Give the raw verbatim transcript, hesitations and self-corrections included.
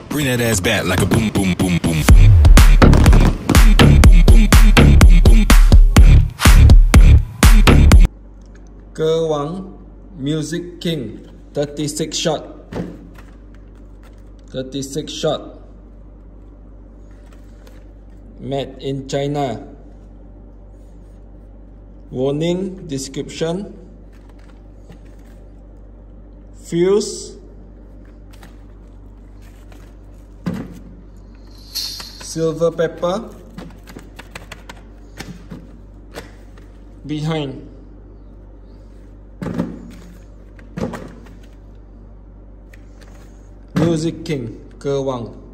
Bring that ass back like a boom, boom, boom, boom, boom. 歌王 Music King thirty-six shot. thirty-six shot. Made in China. Warning description. Fuse. Silver pepper. Behind. Music King,歌王。